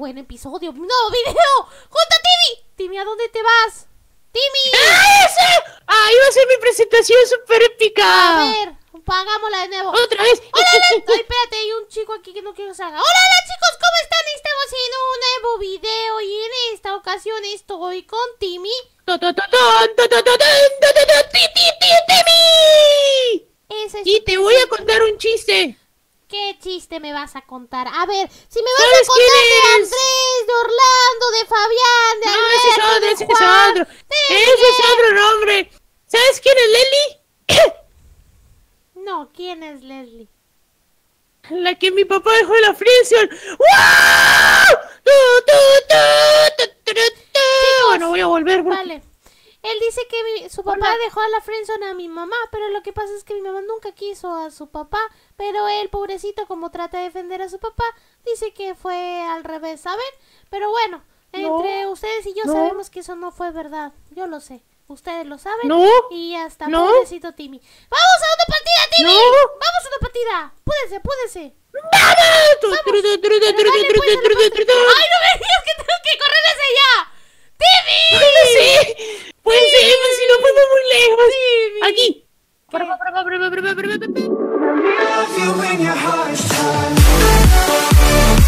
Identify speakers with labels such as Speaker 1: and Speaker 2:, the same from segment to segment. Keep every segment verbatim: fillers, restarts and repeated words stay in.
Speaker 1: buen episodio, un nuevo video junto a Timmy. Timmy, ¿a dónde te vas? ¡Timmy!
Speaker 2: ¡Ah, ese! ¡Ah, iba a ser mi presentación súper épica!
Speaker 1: A ver, hagámosla de nuevo.
Speaker 2: ¡Otra vez!
Speaker 1: ¡Hola, hola! Ay, espérate, hay un chico aquí que no quiero que salga. ¡Hola, hola, chicos! ¿Cómo están? Estamos en un nuevo video y en esta ocasión estoy con Timmy.
Speaker 2: ¡Timmy! Y te voy a contar un chiste.
Speaker 1: ¿Qué chiste me vas a contar? A ver, si me vas a contar de Andrés, de Orlando, de Fabián, de
Speaker 2: No,
Speaker 1: Alberto,
Speaker 2: ese es otro,
Speaker 1: de
Speaker 2: ese es
Speaker 1: Juan,
Speaker 2: otro.
Speaker 1: de
Speaker 2: Ese es otro nombre. ¿Sabes quién es Leslie?
Speaker 1: No, ¿quién es Leslie?
Speaker 2: La que mi papá dejó en la friendzone. ¡Wow! Bueno, voy a volver. Porque...
Speaker 1: Vale. Él dice que mi, su papá
Speaker 2: Hola.
Speaker 1: dejó a la friendzone a mi mamá, pero lo que pasa es que mi mamá nunca quiso a su papá, pero él, pobrecito, como trata de defender a su papá, dice que fue al revés, ¿saben? Pero bueno, entre
Speaker 2: No,
Speaker 1: ustedes y yo
Speaker 2: no.
Speaker 1: sabemos que eso no fue verdad, yo lo sé, ustedes lo saben,
Speaker 2: No,
Speaker 1: y hasta
Speaker 2: no.
Speaker 1: pobrecito Timmy. ¡Vamos a una partida, Timmy!
Speaker 2: No.
Speaker 1: ¡Vamos a una partida! ¡Púdese, púdese!
Speaker 2: ¡Vamos!
Speaker 1: Pero dale, pues, a la parte. ¡Ay, no me digas que tengo que correr hacia allá! ¡Timmy!
Speaker 2: No sé. Pues sí, pues si no fuimos muy lejos.
Speaker 1: Timmy.
Speaker 2: Aquí.
Speaker 1: ¿Qué?
Speaker 3: Love you when your heart is tired.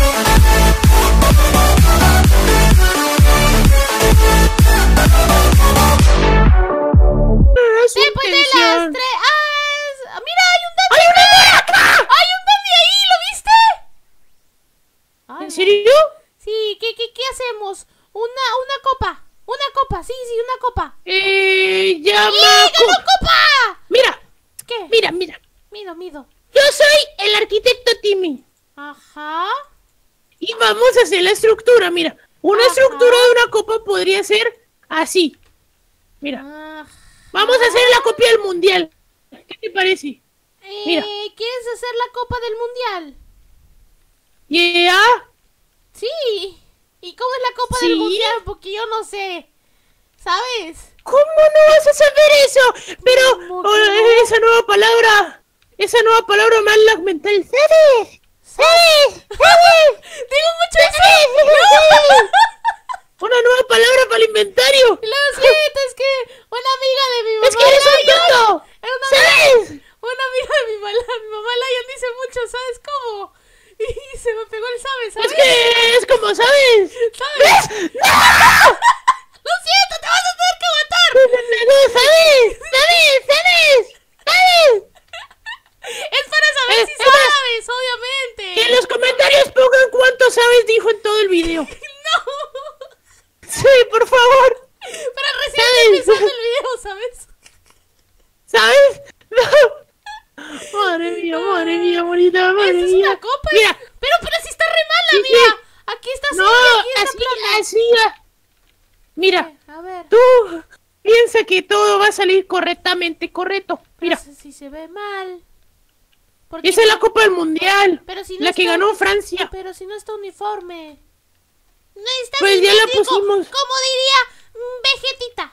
Speaker 1: Después de las tres... ¡Ah! ¡Mira, hay un Dandy!
Speaker 2: ¡Hay una acá!
Speaker 1: ¡Hay un Dandy ahí! ¿Lo viste? Ay,
Speaker 2: ¿En serio?
Speaker 1: sí, ¿qué, qué, qué hacemos? Una, una copa. Una copa, sí, sí, una copa.
Speaker 2: Eh, llama.
Speaker 1: ¡Sí, ganó copa!
Speaker 2: Mira,
Speaker 1: ¿Qué?
Speaker 2: mira, mira.
Speaker 1: Mido, mido.
Speaker 2: Yo soy el arquitecto Timmy.
Speaker 1: Ajá.
Speaker 2: Y vamos a hacer la estructura, mira. Una
Speaker 1: Ajá.
Speaker 2: estructura de una copa podría ser así. Mira,
Speaker 1: Ajá.
Speaker 2: vamos a hacer la copia del mundial. ¿Qué te parece?
Speaker 1: Eh,
Speaker 2: Mira.
Speaker 1: ¿Quieres hacer la copa del mundial?
Speaker 2: Yeah.
Speaker 1: Sí. ¿Y cómo es la copa
Speaker 2: ¿Sí?
Speaker 1: del mundial? Porque yo no sé. ¿Sabes?
Speaker 2: ¿Cómo no vas a saber eso? Pero
Speaker 1: ¿Cómo
Speaker 2: oh,
Speaker 1: que no?
Speaker 2: esa nueva palabra, esa nueva palabra me ha mental. ¿Sabes? ¿Sabes? ¿Sabes?
Speaker 1: Digo mucho eso.
Speaker 2: ¿Sabes? Una nueva palabra para el inventario.
Speaker 1: Lo siento, es que una amiga de mi mamá
Speaker 2: Es que eres un
Speaker 1: Lion-
Speaker 2: tonto.
Speaker 1: es una,
Speaker 2: ¿Sabes?
Speaker 1: una amiga de mi, mala, mi mamá Lion dice mucho, ¿sabes cómo? Y se me pegó el sabe, ¿sabes?
Speaker 2: Es que es como, ¿sabes?
Speaker 1: ¿Sabes?
Speaker 2: ¿Ves? ¡No!
Speaker 1: Lo siento, te vas a tener que aguantar.
Speaker 2: No, ¿sabes? ¿Sabes? ¿Sabes? ¿Sabes?
Speaker 1: Es para saber
Speaker 2: Eh,
Speaker 1: si
Speaker 2: es más,
Speaker 1: sabes, obviamente.
Speaker 2: Que en los comentarios pongan cuánto sabes dijo en todo el video.
Speaker 1: No,
Speaker 2: Sí, por favor.
Speaker 1: pero recién
Speaker 2: ¿Sabes?
Speaker 1: empezando el video, ¿sabes?
Speaker 2: ¿Sabes? No. Madre mía, madre mía, bonita, madre
Speaker 1: Esta es
Speaker 2: mía.
Speaker 1: una copa.
Speaker 2: Mira,
Speaker 1: Pero, pero si está re mala,
Speaker 2: Sí,
Speaker 1: mira.
Speaker 2: sí.
Speaker 1: Aquí está
Speaker 2: no,
Speaker 1: simple, aquí está
Speaker 2: así,
Speaker 1: plana.
Speaker 2: así. ah. Mira,
Speaker 1: A ver.
Speaker 2: tú piensa que todo va a salir correctamente correcto. Mira,
Speaker 1: No sé si se ve mal. Porque
Speaker 2: esa es la Copa del Mundial.
Speaker 1: Pero si no
Speaker 2: La que
Speaker 1: está-
Speaker 2: ganó Francia.
Speaker 1: Pero si no está uniforme. No está
Speaker 2: Pues ya la
Speaker 1: simétrico,
Speaker 2: pusimos.
Speaker 1: como diría mm, Vegetita.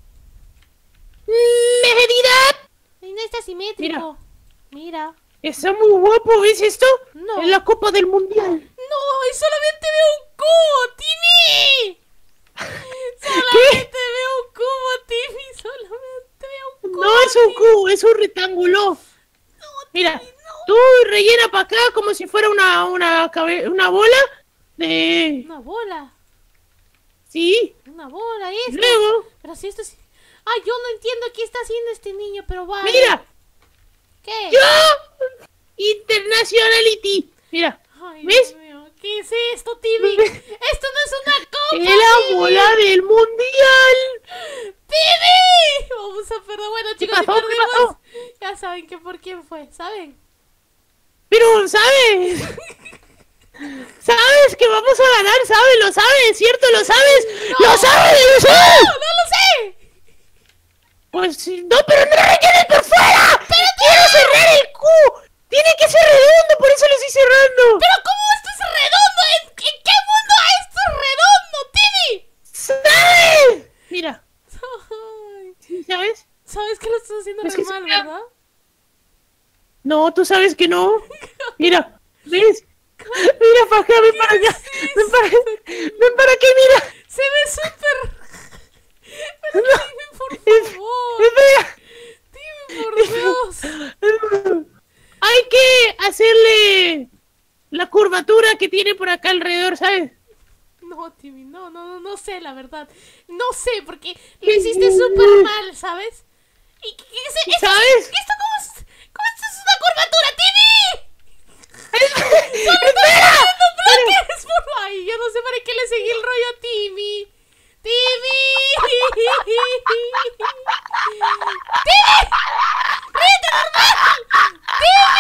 Speaker 2: ¡Medida!
Speaker 1: Y no está simétrico. Mira.
Speaker 2: Está muy guapo, ¿ves esto?
Speaker 1: No.
Speaker 2: Es la Copa del Mundial.
Speaker 1: No, y solamente veo un cubo, Timmy. Solamente veo un cubo, Timmy. Solamente veo un cubo.
Speaker 2: No es un
Speaker 1: Timmy.
Speaker 2: cubo, es un rectángulo.
Speaker 1: No,
Speaker 2: Mira,
Speaker 1: Timmy, no.
Speaker 2: tú rellena para acá como si fuera una, una, cabe- una bola de...
Speaker 1: Una bola.
Speaker 2: Sí,
Speaker 1: Una bola, esto.
Speaker 2: luego,
Speaker 1: Pero si esto es... Ay, yo no entiendo qué está haciendo este niño, pero vale.
Speaker 2: mira,
Speaker 1: ¿Qué?
Speaker 2: yo, Internationality. Mira,
Speaker 1: Ay,
Speaker 2: ¿ves?
Speaker 1: Dios mío, ¿qué es esto, Timmy? Esto no es una copa,
Speaker 2: es la
Speaker 1: Timmy.
Speaker 2: bola del Mundial.
Speaker 1: ¡Timmy! Vamos a perder. Bueno, chicos, si
Speaker 2: pasó? ¿Qué
Speaker 1: perdemos,
Speaker 2: pasó?
Speaker 1: ya saben que por quién fue, ¿saben?
Speaker 2: Pero, ¿sabes? ¿Sabes que vamos a ganar? ¿Sabes? ¿Lo sabes? ¿Cierto? ¿Lo sabes?
Speaker 1: No.
Speaker 2: ¡Lo sabes! ¡Lo sabes!
Speaker 1: ¡No, no lo sé!
Speaker 2: Pues sí, no, pero no lo rellenes por fuera. ¡Pero quiero cerrar el Q! Tiene que ser redondo, por eso lo estoy cerrando.
Speaker 1: ¿Pero cómo esto es redondo? ¿En, en qué mundo esto es redondo, Timmy?
Speaker 2: ¿Sabes? Mira,
Speaker 1: Ay,
Speaker 2: ¿sí sabes?
Speaker 1: sabes que lo estás haciendo
Speaker 2: Es
Speaker 1: re
Speaker 2: que
Speaker 1: mal,
Speaker 2: se-
Speaker 1: ¿verdad?
Speaker 2: No, tú sabes que no. Mira, ¿ves? Mira para acá, ven para acá. Ven para, ven para acá, mira.
Speaker 1: Se ve súper... Pero dime, por favor.
Speaker 2: Espera.
Speaker 1: Dime, por Dios.
Speaker 2: Hay que hacerle la curvatura que tiene por acá alrededor, ¿sabes?
Speaker 1: No, Timmy, no, no, no, no sé, la verdad. No sé, porque lo hiciste súper mal, ¿sabes? ¿Y qué, qué es esto?
Speaker 2: ¿Sabes?
Speaker 1: ¿Esto cómo es? ¿Cómo esto es una curvatura, Timmy?
Speaker 2: ¡Espera!
Speaker 1: ¿Para qué es por ahí? Yo no sé para qué le seguí el rollo a Timmy. ¡Timmy! ¡Timmy! ¡Ríete normal! ¡Timmy!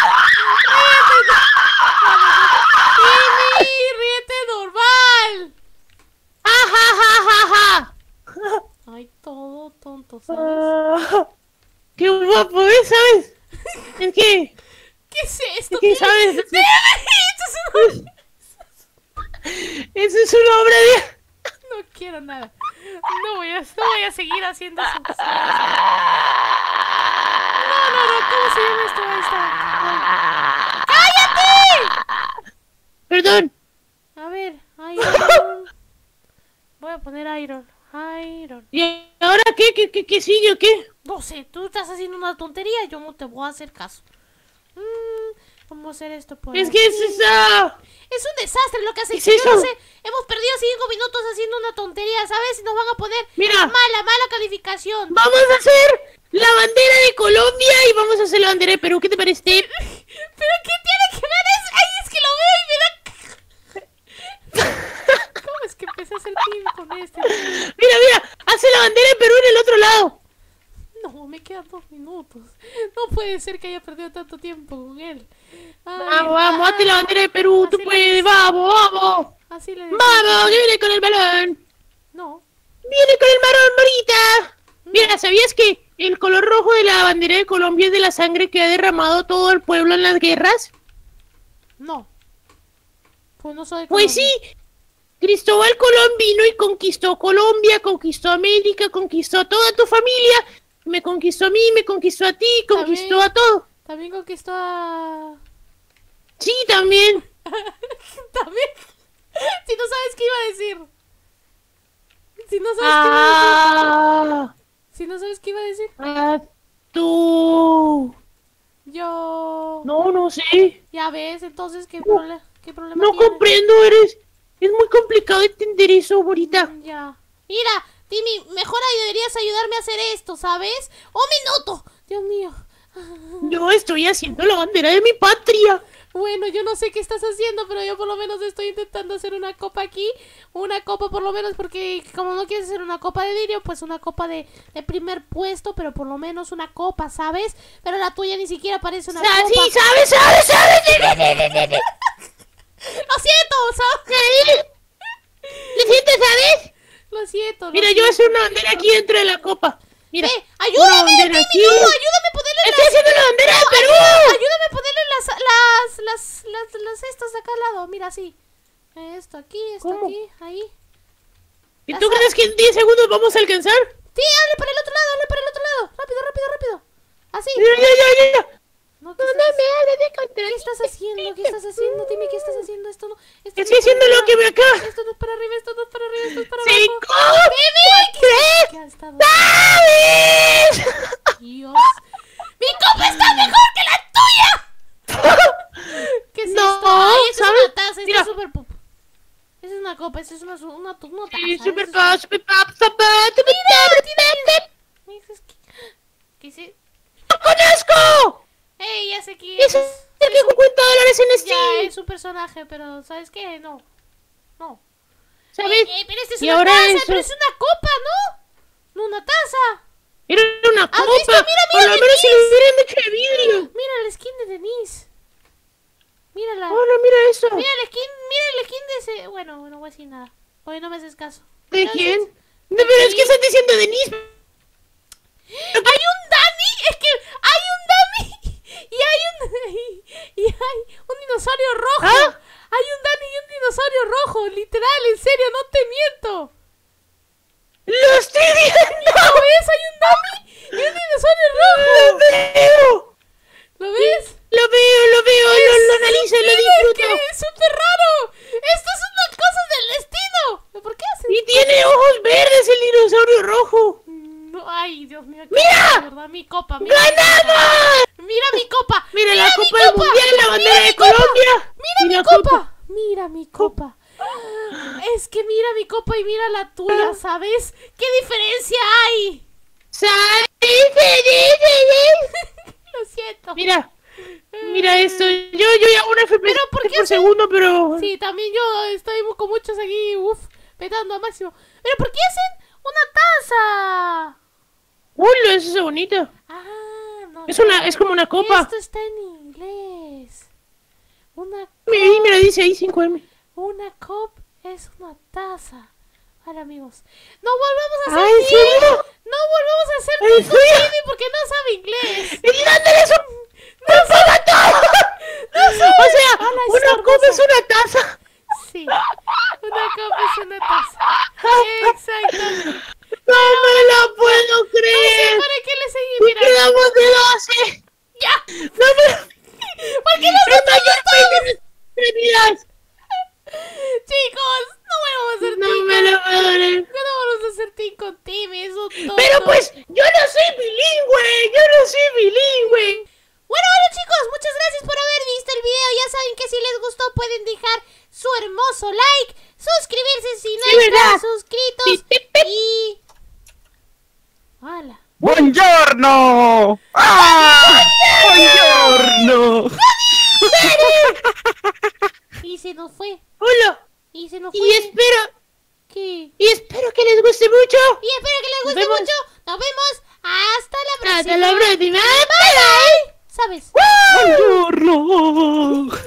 Speaker 1: ¡Ríete! ¡Timmy! ¡Ríete normal!
Speaker 2: ¡Ja, ja, ja, ja, ja!
Speaker 1: Ay, todo tonto, ¿sabes?
Speaker 2: Ah, ¡qué guapo, ¿ves? ¿Sabes? Es que...
Speaker 1: ¿Qué es esto?
Speaker 2: Es que, ¿sabes?
Speaker 1: ¡Timmy! Esto es una...
Speaker 2: Eso es una obra de...
Speaker 1: No quiero nada. No voy a, no voy a seguir haciendo eso. No, no, no. ¿Cómo se llama esto? Ahí está. ¡Cállate!
Speaker 2: Perdón.
Speaker 1: A ver, Iron. Voy a poner Iron. Iron.
Speaker 2: ¿Y ahora qué? ¿Qué, qué, qué sigue o qué?
Speaker 1: No sé, tú estás haciendo una tontería. Yo no te voy a hacer caso. Mm, vamos a hacer esto por
Speaker 2: Es
Speaker 1: aquí.
Speaker 2: que es esa...
Speaker 1: Es un desastre lo que has
Speaker 2: ¿Qué
Speaker 1: hecho.
Speaker 2: es
Speaker 1: Yo no
Speaker 2: eso?
Speaker 1: sé. Hemos perdido cinco minutos haciendo una tontería, ¿sabes? Y nos van a poner
Speaker 2: Mira.
Speaker 1: mala, mala calificación.
Speaker 2: Vamos a hacer la bandera de Colombia y vamos a hacer la bandera de Perú. ¿Qué te parece?
Speaker 1: ¿Pero qué tiene que ver eso? Ay, es que lo veo y me da... ¿Cómo es que empecé a hacer team con este?
Speaker 2: Mira, mira, hace la bandera de Perú en el otro lado.
Speaker 1: No, me quedan dos minutos. No puede ser que haya perdido tanto tiempo con él. Ay,
Speaker 2: Vamos, vamos, hazte la bandera de Perú, tú
Speaker 1: Así le
Speaker 2: puedes,
Speaker 1: dices.
Speaker 2: vamos, vamos.
Speaker 1: Así le decía.
Speaker 2: Vamos, que viene con el balón.
Speaker 1: No.
Speaker 2: Viene con el balón, Marita. Mira, ¿sabías que el color rojo de la bandera de Colombia es de la sangre que ha derramado todo el pueblo en las guerras?
Speaker 1: No. Pues no soy
Speaker 2: Pues sí, Cristóbal Colón vino y conquistó Colombia, conquistó América, conquistó a toda tu familia, me conquistó a mí, me conquistó a ti, conquistó
Speaker 1: También.
Speaker 2: a todo.
Speaker 1: También conquistó a...
Speaker 2: Sí, también.
Speaker 1: También. Si no sabes qué iba a decir. Si no sabes
Speaker 2: Ah,
Speaker 1: qué iba a decir. Si no sabes qué iba a decir.
Speaker 2: ah, tú.
Speaker 1: Yo...
Speaker 2: No, no sé.
Speaker 1: Ya ves, entonces, ¿qué, prole- qué problema
Speaker 2: No
Speaker 1: tiene?
Speaker 2: comprendo, eres. Es muy complicado entender eso, Borita.
Speaker 1: Ya. Mira, Timmy, mejor ahí deberías ayudarme a hacer esto, ¿sabes? ¡Un minuto! Dios mío.
Speaker 2: Yo estoy haciendo la bandera de mi patria.
Speaker 1: Bueno, yo no sé qué estás haciendo, pero yo por lo menos estoy intentando hacer una copa aquí. Una copa por lo menos, porque como no quieres hacer una copa de vidrio, pues una copa de, de primer puesto, pero por lo menos una copa, ¿sabes? Pero la tuya ni siquiera parece una
Speaker 2: Sa-
Speaker 1: copa.
Speaker 2: Sí, sabes, sabes, sabes.
Speaker 1: Lo siento, ¿sabes?
Speaker 2: ¿Lo sientes, sabes?
Speaker 1: Lo siento. lo
Speaker 2: Mira, yo
Speaker 1: siento.
Speaker 2: voy a hacer una bandera aquí dentro de la copa. Mira.
Speaker 1: Ve, ayúdame,
Speaker 2: Una bandera
Speaker 1: Timmy,
Speaker 2: aquí.
Speaker 1: no, ayúdame a ponerle
Speaker 2: Estoy
Speaker 1: las...
Speaker 2: haciendo la bandera de Perú.
Speaker 1: Ayúdame a ponerle las, las, las, las, las estas de acá al lado, mira, así. Esto aquí, esto
Speaker 2: ¿Cómo?
Speaker 1: aquí, ahí.
Speaker 2: ¿Y tú crees que en diez segundos vamos a alcanzar?
Speaker 1: Sí, hable para el otro lado, hable para el otro lado. Rápido, rápido, rápido. Así.
Speaker 2: Ya, ya, ya, ya.
Speaker 1: No,
Speaker 2: No,
Speaker 1: ¿qué,
Speaker 2: no
Speaker 1: estás,
Speaker 2: me hables de contra.
Speaker 1: ¿Qué estás haciendo? ¿Qué estás haciendo? Dime, ¿qué estás haciendo? Esto no, esto
Speaker 2: Estoy
Speaker 1: no es
Speaker 2: haciendo
Speaker 1: para
Speaker 2: lo que me
Speaker 1: arriba.
Speaker 2: acaba.
Speaker 1: Esto no es para arriba, esto no es para arriba, esto es para
Speaker 2: Cinco.
Speaker 1: abajo. ¡Bebé!
Speaker 2: Tres.
Speaker 1: ¿Qué ha estado?
Speaker 2: ¡Sabes!
Speaker 1: Dios. ¡Mi copa está mejor que la tuya! ¿Qué es
Speaker 2: No,
Speaker 1: esto? Ay, esta es
Speaker 2: ¿sabes?
Speaker 1: una taza, esta
Speaker 2: Mira.
Speaker 1: es super pop. Esa es una copa, esa es una, una, una taza.
Speaker 2: Sí,
Speaker 1: esa
Speaker 2: super
Speaker 1: es-
Speaker 2: pop, super pop, super pop.
Speaker 1: Esa es que- ¿Qué es?
Speaker 2: ¡Lo conozco!
Speaker 1: ¡Ey, ya sé quién
Speaker 2: Es
Speaker 1: es!
Speaker 2: el que cincuenta dólares en
Speaker 1: Ya,
Speaker 2: Steam.
Speaker 1: es un personaje, pero ¿sabes qué? No. No.
Speaker 2: ¿Sabes?
Speaker 1: Eh, eh, pero esta es
Speaker 2: Y
Speaker 1: una
Speaker 2: ahora
Speaker 1: taza,
Speaker 2: eso-
Speaker 1: pero es una copa, ¿no? No una taza.
Speaker 2: Era una
Speaker 1: ¿Has
Speaker 2: copa.
Speaker 1: visto? Mira,
Speaker 2: Por
Speaker 1: mira,
Speaker 2: lo menos si lo
Speaker 1: Denise.
Speaker 2: hubieran hecho de vidrio.
Speaker 1: Mira la skin de Denise. Mírala.
Speaker 2: Ahora mira eso.
Speaker 1: Mira la skin, mira la skin de ese... Bueno, no voy a decir nada. Oye, no me haces caso.
Speaker 2: ¿De
Speaker 1: Entonces,
Speaker 2: quién? No, pero es que estás diciendo Denise.
Speaker 1: ¡Hay un Dani! ¡Es que hay un Dani! Y hay un... Y hay un dinosaurio rojo.
Speaker 2: ¿Ah?
Speaker 1: Hay un Dani y un dinosaurio rojo. Literal, en serio, no te miento.
Speaker 2: ¡Lo estoy viendo!
Speaker 1: ¿Lo ves? Hay un Dani y un dinosaurio
Speaker 2: ¡Lo
Speaker 1: rojo.
Speaker 2: veo!
Speaker 1: ¿Lo ves?
Speaker 2: Lo veo, lo veo, lo, lo analizo, lo
Speaker 1: Mira,
Speaker 2: disfruto.
Speaker 1: que es un mi copa. Es que mira mi copa y mira la tuya, ¿sabes? ¿Qué diferencia hay?
Speaker 2: ¿Sabes?
Speaker 1: Lo siento.
Speaker 2: Mira, mira esto. Yo, yo ya una F P S
Speaker 1: ¿Pero por
Speaker 2: por,
Speaker 1: qué se-
Speaker 2: segundo, pero...
Speaker 1: Sí, también yo estoy con muchos aquí, uff, petando a máximo. ¿Pero por qué hacen una taza?
Speaker 2: Uy, eso es bonito.
Speaker 1: Ah, no.
Speaker 2: Es una, es como una copa.
Speaker 1: Esto está en inglés. Una
Speaker 2: Mira, ahí, mira, dice ahí cinco M.
Speaker 1: Una cup es una taza. Vale, amigos. No volvamos a hacer
Speaker 2: Ay, ¿en
Speaker 1: Timmy.
Speaker 2: serio?
Speaker 1: No volvamos a hacer
Speaker 2: ¿En
Speaker 1: Timmy con
Speaker 2: serio?
Speaker 1: Timmy porque no sabe inglés.
Speaker 2: ¡Y dándole eso!
Speaker 1: No sabe todo. No sabe.
Speaker 2: O sea,
Speaker 1: Hola,
Speaker 2: una
Speaker 1: sordosa.
Speaker 2: copa es una taza.
Speaker 1: Sí. Una cup es una taza. Exactamente.
Speaker 2: No me lo puedo
Speaker 1: No sé
Speaker 2: creer.
Speaker 1: para qué le seguí.
Speaker 2: Y
Speaker 1: Mira.
Speaker 2: quedamos de doce.
Speaker 1: Ya.
Speaker 2: No me...
Speaker 1: ¿Por qué
Speaker 2: ¡El
Speaker 1: nosotros
Speaker 2: mayor premio de mi vida!
Speaker 1: Chicos, no volvamos a hacer
Speaker 2: No
Speaker 1: Timmy.
Speaker 2: me lo puedo creer.
Speaker 1: No vamos a hacer Timmy con Timmy. Eso todo.
Speaker 2: Pero pues, yo no soy bilingüe. Yo no soy bilingüe.
Speaker 1: Bueno, bueno chicos, muchas gracias por haber visto el video. Ya saben que si les gustó pueden dejar su hermoso like, suscribirse si no
Speaker 2: Sí,
Speaker 1: están
Speaker 2: ¿verdad?
Speaker 1: suscritos
Speaker 2: Sí, sí, sí.
Speaker 1: y... ¡Hala!
Speaker 4: ¡Buongiorno! ¡Ah! ¡Buongiorno!
Speaker 1: Y se nos fue,
Speaker 2: Hola.
Speaker 1: y se nos fue.
Speaker 2: Y espero,
Speaker 1: ¿Qué?
Speaker 2: y espero que les guste mucho.
Speaker 1: Y espero que les
Speaker 2: Nos
Speaker 1: guste
Speaker 2: vemos.
Speaker 1: mucho. Nos vemos hasta la próxima.
Speaker 2: Hasta la próxima.
Speaker 1: Bye bye. ¿Sabes?
Speaker 4: ¡Buongiorno!